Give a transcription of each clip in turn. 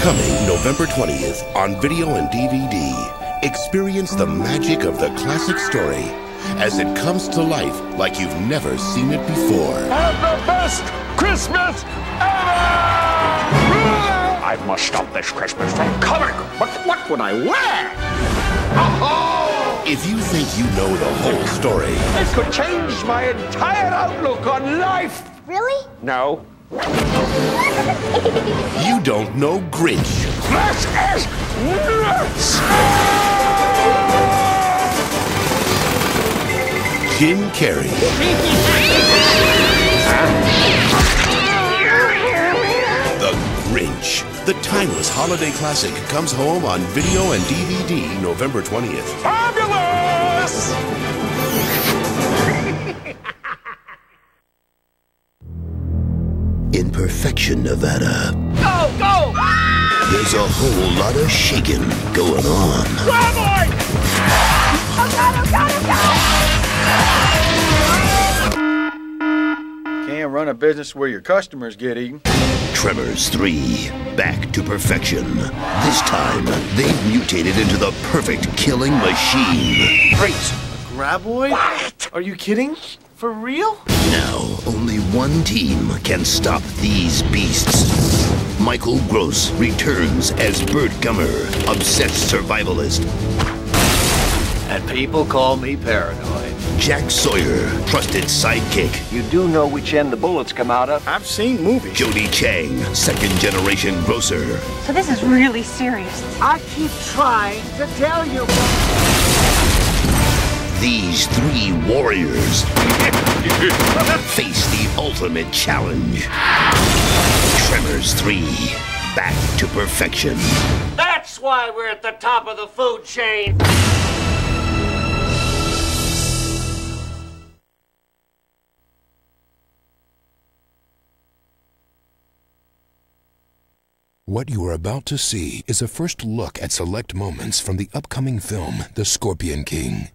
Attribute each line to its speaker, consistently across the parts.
Speaker 1: Coming November 20th on video and DVD. Experience the magic of the classic story as it comes to life like you've never seen it before.
Speaker 2: Have the best Christmas ever! I must stop this Christmas from coming. But what would I wear? Oh-ho!
Speaker 1: If you think you know the whole story...
Speaker 2: It could change my entire outlook on life.
Speaker 3: Really?
Speaker 2: No.
Speaker 1: You don't know Grinch.
Speaker 2: This is nuts!
Speaker 1: Jim Carrey. The Grinch. The timeless holiday classic comes home on video and DVD November 20th.
Speaker 2: Fabulous!
Speaker 1: In Perfection, Nevada.
Speaker 2: Go, go!
Speaker 1: There's a whole lot of shaking going on.
Speaker 2: Grab boy!
Speaker 3: Oh God, oh God, oh God!
Speaker 4: Can't run a business where your customers get eaten.
Speaker 1: Tremors 3. Back to perfection. This time, they've mutated into the perfect killing machine.
Speaker 4: Freeze! Graboid? What? Are you kidding? For real?
Speaker 1: Now, only one team can stop these beasts. Michael Gross returns as Bert Gummer, obsessed survivalist.
Speaker 5: And people call me paranoid.
Speaker 1: Jack Sawyer, trusted sidekick.
Speaker 5: You do know which end the bullets come out of?
Speaker 4: I've seen movies.
Speaker 1: Jody Chang, second-generation grocer.
Speaker 3: So this is really serious.
Speaker 6: I keep trying to tell you.
Speaker 1: These three warriors face the ultimate challenge. Tremors 3, Back to Perfection.
Speaker 6: That's why we're at the top of the food chain.
Speaker 7: What you are about to see is a first look at select moments from the upcoming film, The Scorpion King.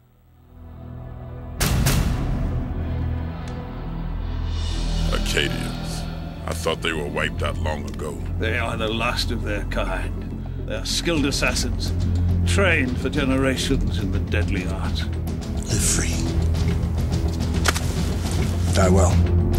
Speaker 8: Acadians. I thought they were wiped out long ago.
Speaker 9: They are the last of their kind. They are skilled assassins, trained for generations in the deadly art.
Speaker 7: Live free. Die well.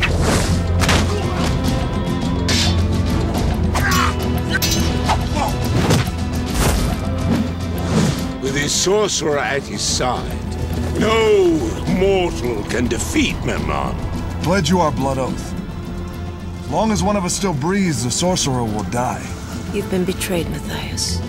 Speaker 10: With his sorcerer at his side, no mortal can defeat Memnon.
Speaker 11: Pledge you our blood oath. As long as one of us still breathes, the sorcerer will die.
Speaker 12: You've been betrayed, Matthias.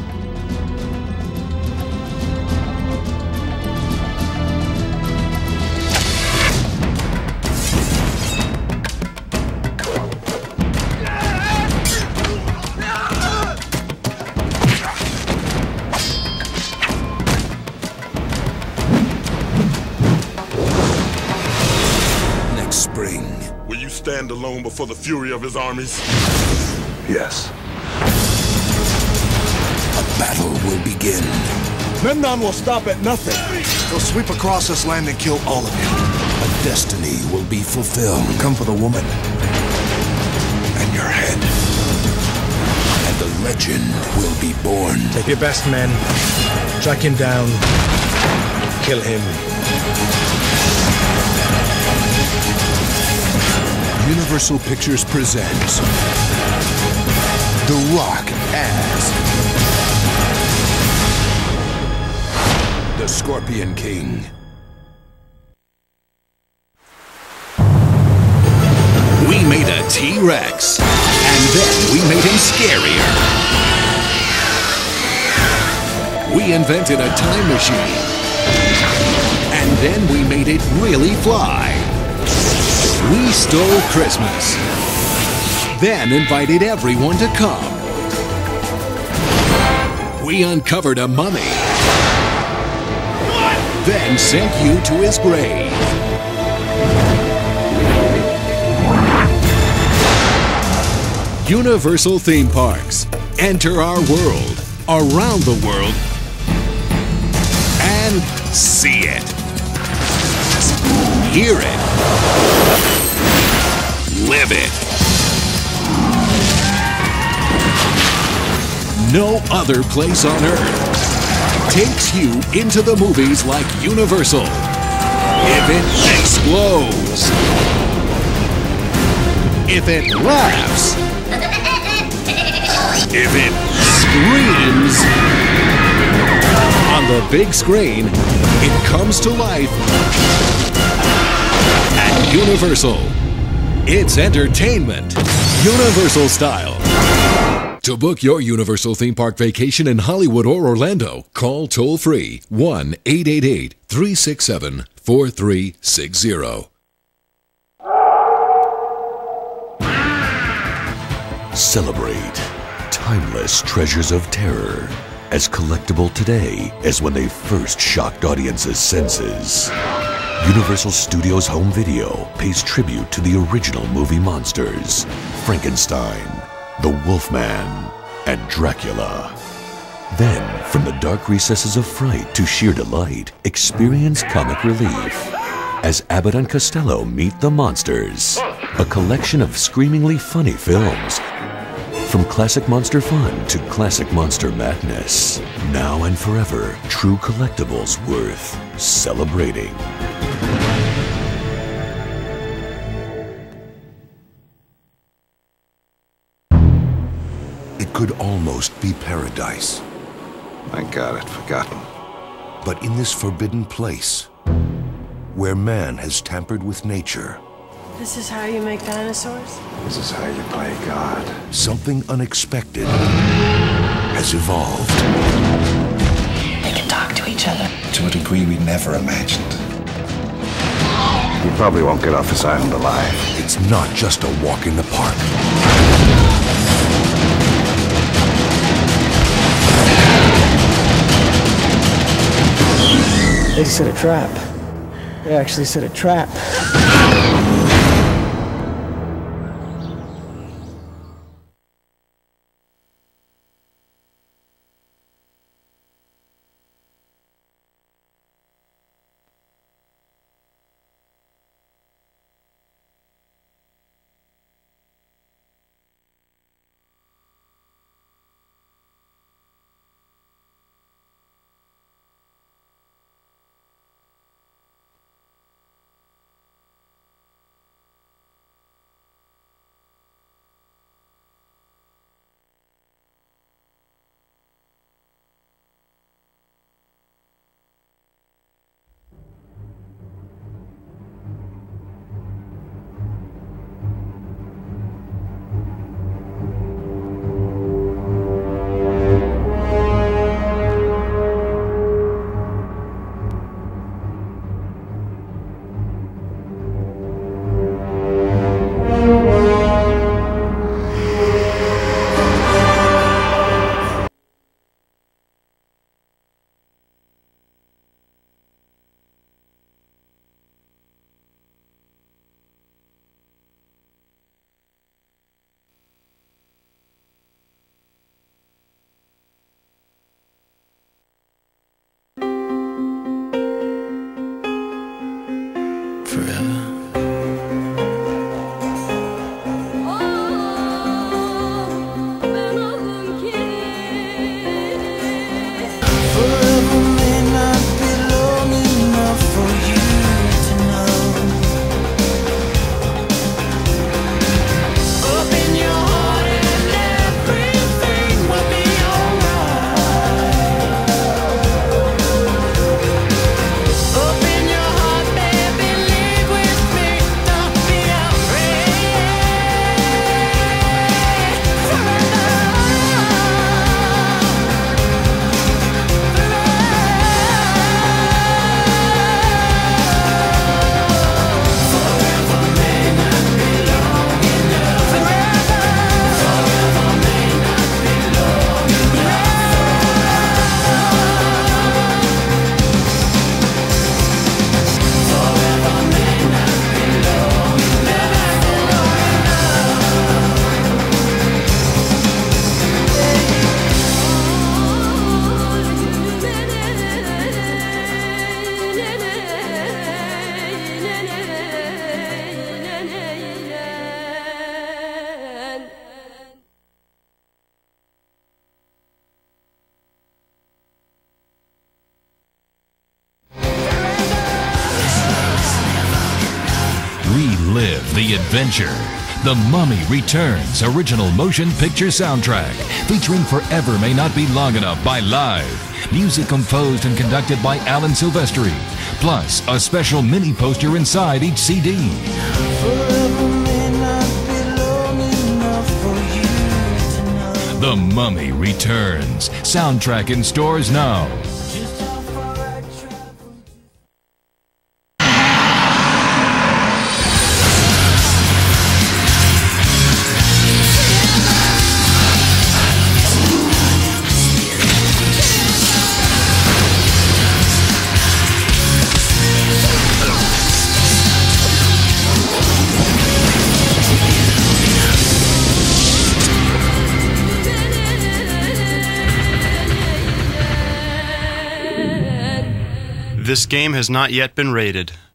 Speaker 8: Will you stand alone before the fury of his armies?
Speaker 11: Yes.
Speaker 7: A battle will begin.
Speaker 11: Memnon will stop at nothing. He'll sweep across this land and kill all of you.
Speaker 7: A destiny will be fulfilled.
Speaker 11: Come for the woman. And your head.
Speaker 7: And the legend will be born.
Speaker 13: Take your best men. Track him down. Kill him.
Speaker 7: Universal Pictures presents The Rock as the Scorpion King.
Speaker 14: We made a T-Rex, and then we made him scarier. We invented a time machine, and then we made it really fly. We stole Christmas, then invited everyone to come. We uncovered a mummy, then sent you to his grave. Universal theme parks. Enter our world, around the world, and see it. Hear it. Live it. no other place on earth takes you into the movies like Universal. If it explodes, if it laughs, if it screams, on the big screen, it comes to life at Universal. It's entertainment, Universal style. To book your Universal theme park vacation in Hollywood or Orlando, call toll-free 1-888-367-4360.
Speaker 15: Celebrate timeless treasures of terror, as collectible today as when they first shocked audiences' senses. Universal Studios Home Video pays tribute to the original movie monsters, Frankenstein, the Wolfman, and Dracula. Then, from the dark recesses of fright to sheer delight, experience comic relief as Abbott and Costello meet the monsters, a collection of screamingly funny films. From classic monster fun to classic monster madness, now and forever, true collectibles worth celebrating.
Speaker 7: It could almost be paradise.
Speaker 11: Thank God I'd forgotten.
Speaker 7: But in this forbidden place, where man has tampered with nature,
Speaker 16: This is how you make dinosaurs?
Speaker 11: This is how you play God.
Speaker 7: something unexpected has evolved.
Speaker 16: They can talk to each other.
Speaker 11: To a degree we never imagined. You probably won't get off this island alive.
Speaker 7: It's not just a walk in the park.
Speaker 17: They set a trap. They actually set a trap.
Speaker 18: Relive the adventure. The Mummy Returns original motion picture soundtrack featuring Forever May Not Be Long Enough by Live. Music composed and conducted by Alan Silvestri. Plus, a special mini poster inside each CD. The Mummy Returns. Soundtrack in stores now.
Speaker 19: This game has not yet been rated.